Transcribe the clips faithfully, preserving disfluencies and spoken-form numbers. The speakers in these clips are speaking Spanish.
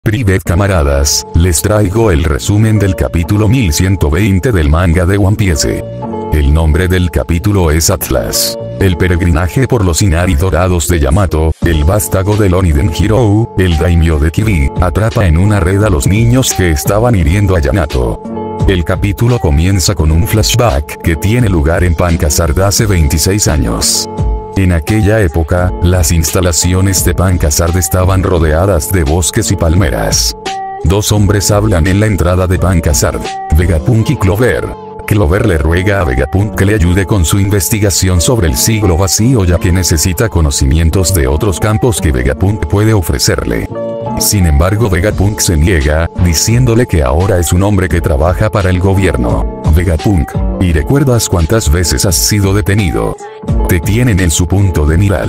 Privet camaradas, les traigo el resumen del capítulo mil ciento veinte del manga de One Piece. El nombre del capítulo es Atlas. El peregrinaje por los Inari dorados de Yamato, el vástago de Oniden Hirou, el daimyo de Kibi, atrapa en una red a los niños que estaban hiriendo a Yamato. El capítulo comienza con un flashback que tiene lugar en Pancasard hace veintiséis años. En aquella época, las instalaciones de Pancasard estaban rodeadas de bosques y palmeras. Dos hombres hablan en la entrada de Pancasard, Vegapunk y Clover. Clover le ruega a Vegapunk que le ayude con su investigación sobre el siglo vacío, ya que necesita conocimientos de otros campos que Vegapunk puede ofrecerle. Sin embargo, Vegapunk se niega, diciéndole que ahora es un hombre que trabaja para el gobierno. Vegapunk, ¿y recuerdas cuántas veces has sido detenido? Te tienen en su punto de mira.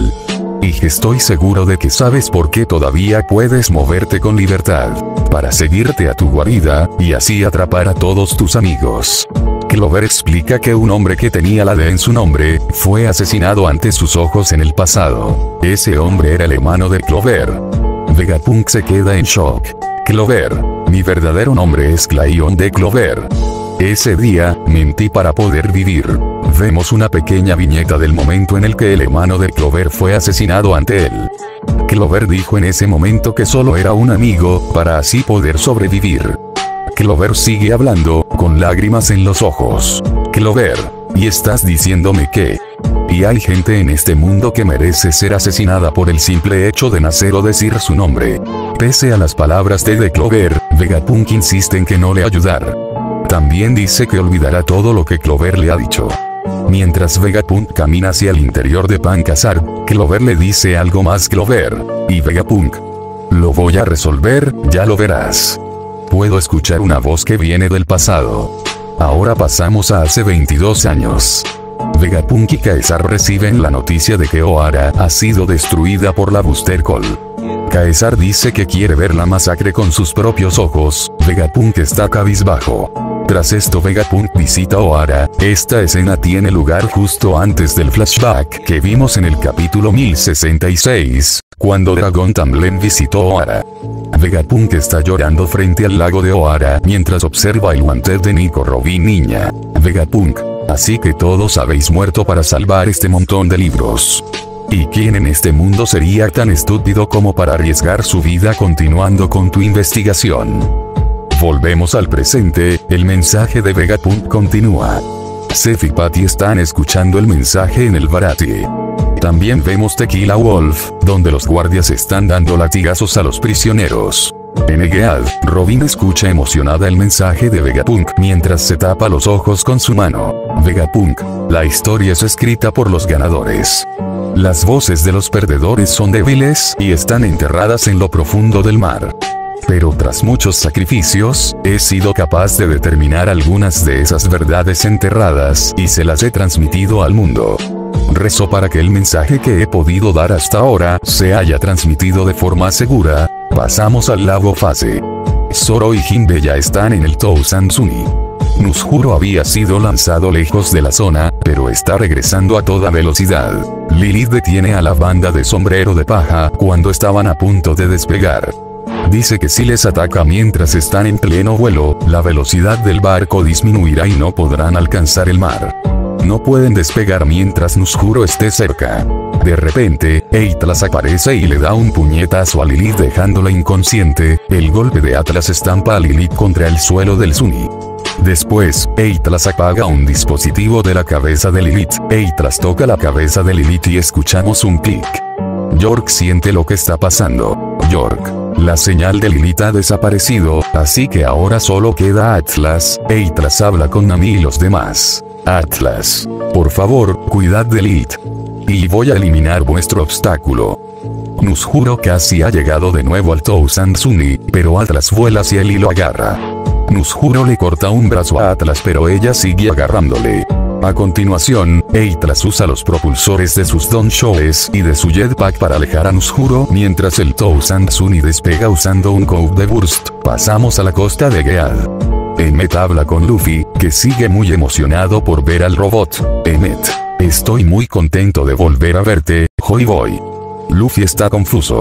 Y estoy seguro de que sabes por qué todavía puedes moverte con libertad. Para seguirte a tu guarida, y así atrapar a todos tus amigos. Clover explica que un hombre que tenía la D en su nombre, fue asesinado ante sus ojos en el pasado. Ese hombre era el hermano de Clover. Vegapunk se queda en shock. Clover, mi verdadero nombre es Claion de Clover. Ese día, mentí para poder vivir. Vemos una pequeña viñeta del momento en el que el hermano de Clover fue asesinado ante él. Clover dijo en ese momento que solo era un amigo, para así poder sobrevivir. Clover sigue hablando, con lágrimas en los ojos. Clover, ¿y estás diciéndome qué? Y hay gente en este mundo que merece ser asesinada por el simple hecho de nacer o decir su nombre. Pese a las palabras de, de Clover, Vegapunk insiste en que no le ayudar. También dice que olvidará todo lo que Clover le ha dicho. Mientras Vegapunk camina hacia el interior de Pancasard, Clover le dice algo más. Clover, y Vegapunk, lo voy a resolver, ya lo verás. Puedo escuchar una voz que viene del pasado. Ahora pasamos a hace veintidós años. Vegapunk y Caesar reciben la noticia de que Ohara ha sido destruida por la Booster Call. Caesar dice que quiere ver la masacre con sus propios ojos. Vegapunk está cabizbajo. Tras esto, Vegapunk visita Ohara. Esta escena tiene lugar justo antes del flashback que vimos en el capítulo mil sesenta y seis, cuando Dragon Tamlen visitó Ohara. Vegapunk está llorando frente al lago de Ohara mientras observa el Wanted de Nico Robin. Niña, Vegapunk, así que todos habéis muerto para salvar este montón de libros. ¿Y quién en este mundo sería tan estúpido como para arriesgar su vida continuando con tu investigación? Volvemos al presente, el mensaje de Vegapunk continúa. Seth y Patty están escuchando el mensaje en el Baratie. También vemos Tequila Wolf, donde los guardias están dando latigazos a los prisioneros. En Egead, Robin escucha emocionada el mensaje de Vegapunk mientras se tapa los ojos con su mano. Vegapunk, la historia es escrita por los ganadores. Las voces de los perdedores son débiles y están enterradas en lo profundo del mar. Pero tras muchos sacrificios, he sido capaz de determinar algunas de esas verdades enterradas y se las he transmitido al mundo. Rezo para que el mensaje que he podido dar hasta ahora se haya transmitido de forma segura. Pasamos al lago Fase. Zoro y Jinbe ya están en el Tousansuni. Nuzhuro había sido lanzado lejos de la zona, pero está regresando a toda velocidad. Lilith detiene a la banda de Sombrero de Paja cuando estaban a punto de despegar. Dice que si les ataca mientras están en pleno vuelo, la velocidad del barco disminuirá y no podrán alcanzar el mar. No pueden despegar mientras Nuzhuro esté cerca. De repente, Atlas aparece y le da un puñetazo a Lilith dejándola inconsciente. El golpe de Atlas estampa a Lilith contra el suelo del Sunny. Después, Atlas apaga un dispositivo de la cabeza de Lilith. Atlas toca la cabeza de Lilith y escuchamos un clic. York siente lo que está pasando. York, la señal de Lilith ha desaparecido, así que ahora solo queda Atlas. Atlas habla con Nami y los demás. Atlas, por favor, cuidad de Lilith. Y voy a eliminar vuestro obstáculo. Nuzhuro casi ha llegado de nuevo al Tousansuni, pero Atlas vuela hacia él y lo agarra. Nuzhuro le corta un brazo a Atlas, pero ella sigue agarrándole. A continuación, Atlas usa los propulsores de sus Donshoes y de su jetpack para alejar a Nuzhuro mientras el Tousansuni despega usando un Code de Burst. Pasamos a la costa de Gead. Emmet habla con Luffy, que sigue muy emocionado por ver al robot. Emmet, estoy muy contento de volver a verte, Joy Boy. Luffy está confuso.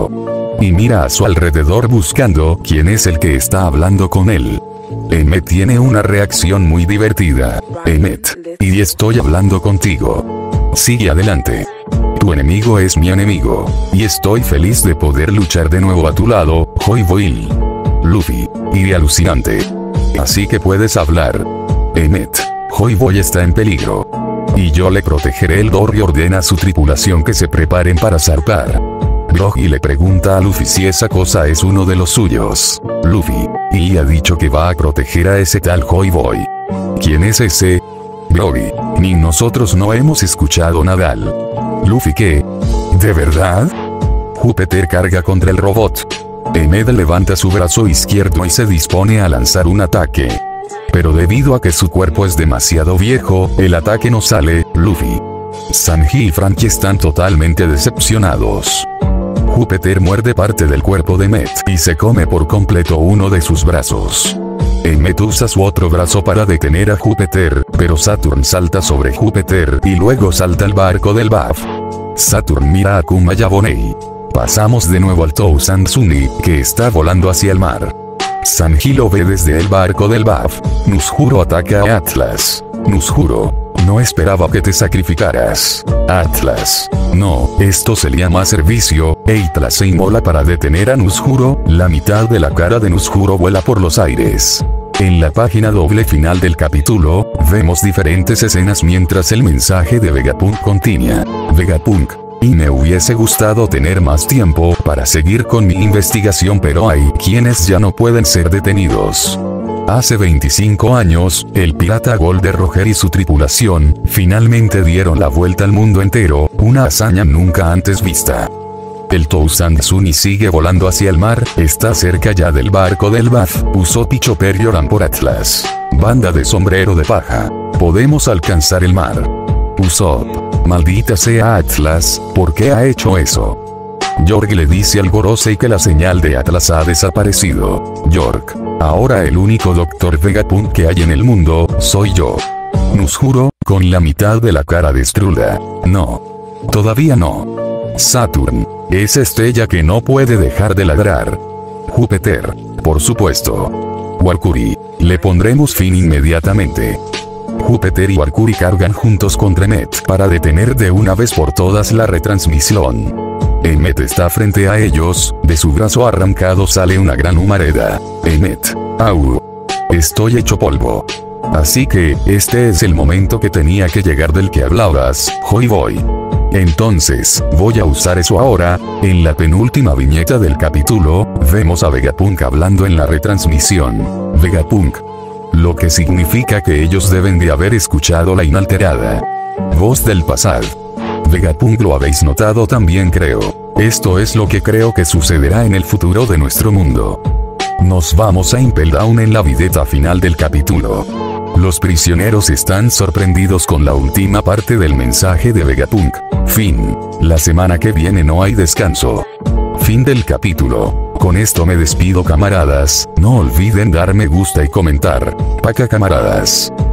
y mira a su alrededor buscando quién es el que está hablando con él. Emmet tiene una reacción muy divertida. Emmet, y estoy hablando contigo. Sigue adelante. Tu enemigo es mi enemigo, y estoy feliz de poder luchar de nuevo a tu lado, Joy Boy. Luffy, y alucinante. Así que puedes hablar. Emmet, Joy Boy está en peligro. Y yo le protegeré. El Dory ordena a su tripulación que se preparen para zarpar. Groggy le pregunta a Luffy si esa cosa es uno de los suyos. Luffy, y ha dicho que va a proteger a ese tal Joy Boy. ¿Quién es ese? Groggy, ni nosotros no hemos escuchado nada. Luffy, ¿qué? ¿De verdad? Júpiter carga contra el robot. Emmet levanta su brazo izquierdo y se dispone a lanzar un ataque. Pero debido a que su cuerpo es demasiado viejo, el ataque no sale. Luffy, Sanji y Franky están totalmente decepcionados. Júpiter muerde parte del cuerpo de Emmet y se come por completo uno de sus brazos. Emmet usa su otro brazo para detener a Júpiter, pero Saturn salta sobre Júpiter y luego salta al barco del Buff. Saturn mira a Kuma y a Bonnie. Pasamos de nuevo al Tousand Sunny, que está volando hacia el mar. Sanji lo ve desde el barco del Buff. Nuzhuro ataca a Atlas. Nuzhuro, no esperaba que te sacrificaras. Atlas, no, esto se llama servicio. Atlas se inmola para detener a Nuzhuro. La mitad de la cara de Nuzhuro vuela por los aires. En la página doble final del capítulo, vemos diferentes escenas mientras el mensaje de Vegapunk continúa. Vegapunk, y me hubiese gustado tener más tiempo para seguir con mi investigación, pero hay quienes ya no pueden ser detenidos. Hace veinticinco años, el pirata Golden Roger y su tripulación, finalmente dieron la vuelta al mundo entero, una hazaña nunca antes vista. El Tousand Sunny sigue volando hacia el mar, está cerca ya del barco del Buff. Usopp y Chopper lloran por Atlas. Banda de sombrero de paja. Podemos alcanzar el mar. Usopp, maldita sea Atlas, ¿por qué ha hecho eso? York le dice al Gorosei que la señal de Atlas ha desaparecido. York, ahora el único doctor Vegapunk que hay en el mundo, soy yo. Nuzhuro, con la mitad de la cara destruida. No. Todavía no. Saturn, esa estrella que no puede dejar de ladrar. Júpiter, por supuesto. Walkuri, le pondremos fin inmediatamente. Júpiter y Walkuri cargan juntos contra Emmet para detener de una vez por todas la retransmisión. Emmet está frente a ellos, de su brazo arrancado sale una gran humareda. Emmet, au. Estoy hecho polvo. Así que, este es el momento que tenía que llegar del que hablabas, Joy Boy. Entonces, voy a usar eso ahora. En la penúltima viñeta del capítulo, vemos a Vegapunk hablando en la retransmisión. Vegapunk. Lo que significa que ellos deben de haber escuchado la inalterada voz del pasado. Vegapunk, lo habéis notado también, creo. Esto es lo que creo que sucederá en el futuro de nuestro mundo. Nos vamos a Impel Down en la viñeta final del capítulo. Los prisioneros están sorprendidos con la última parte del mensaje de Vegapunk. Fin. La semana que viene no hay descanso. Fin del capítulo. Con esto me despido, camaradas. No olviden dar me gusta y comentar. Paca, camaradas.